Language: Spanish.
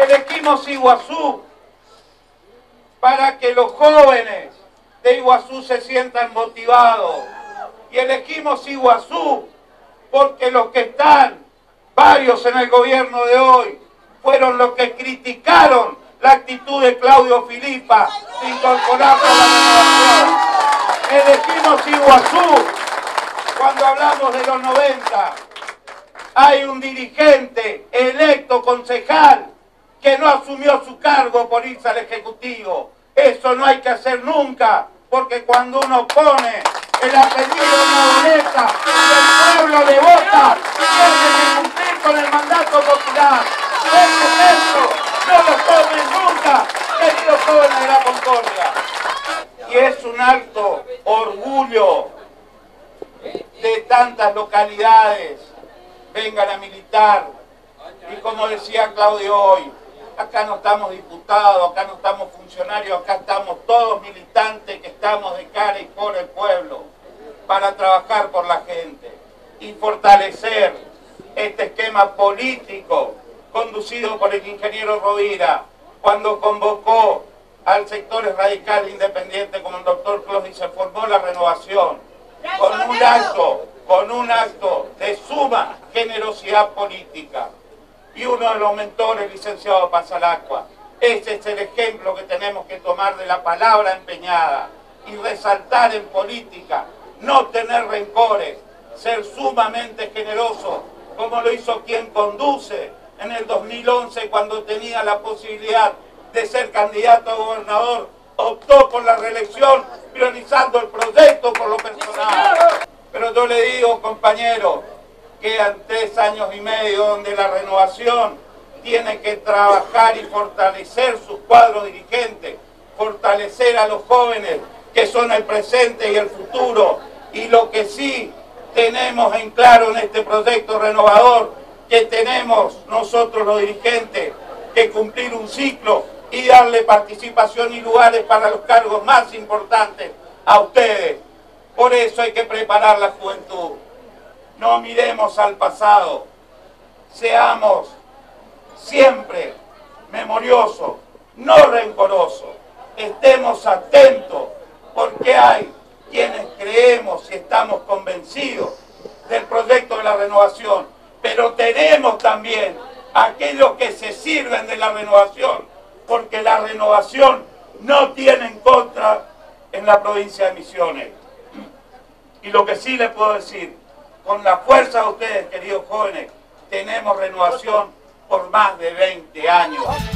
Elegimos Iguazú para que los jóvenes de Iguazú se sientan motivados. Y elegimos Iguazú porque los que están, varios en el gobierno de hoy, fueron los que criticaron la actitud de Claudio Filipa de incorporarse a la renovación. Elegimos Iguazú cuando hablamos de los 90. Hay un dirigente electo concejal que no asumió su cargo por irse al Ejecutivo. Eso no hay que hacer nunca, porque cuando uno pone el apellido de una boleta y el pueblo le vota, tiene que cumplir con el mandato popular. Eso no lo tomen nunca, queridos jóvenes de la Concordia. Y es un alto orgullo de tantas localidades vengan a militar. Y como decía Claudio hoy, acá no estamos diputados, acá no estamos funcionarios, acá estamos todos militantes que estamos de cara y por el pueblo para trabajar por la gente y fortalecer este esquema político conducido por el ingeniero Rovira cuando convocó al sector radical independiente como el doctor Clos y se formó la renovación con un acto de suma generosidad política. Y uno de los mentores, licenciado Pasalacqua. Ese es el ejemplo que tenemos que tomar de la palabra empeñada y resaltar en política, no tener rencores, ser sumamente generoso, como lo hizo quien conduce en el 2011 cuando tenía la posibilidad de ser candidato a gobernador, optó por la reelección priorizando el proyecto por lo personal. Pero yo le digo, compañero, quedan 3 años y medio donde la renovación tiene que trabajar y fortalecer sus cuadros dirigentes, fortalecer a los jóvenes que son el presente y el futuro. Y lo que sí tenemos en claro en este proyecto renovador, que tenemos nosotros los dirigentes que cumplir un ciclo y darle participación y lugares para los cargos más importantes a ustedes. Por eso hay que preparar la juventud. No miremos al pasado, seamos siempre memoriosos, no rencorosos, estemos atentos, porque hay quienes creemos y estamos convencidos del proyecto de la renovación, pero tenemos también aquellos que se sirven de la renovación, porque la renovación no tiene en contra en la provincia de Misiones. Y lo que sí les puedo decir, con la fuerza de ustedes, queridos jóvenes, tenemos renovación por más de 20 años.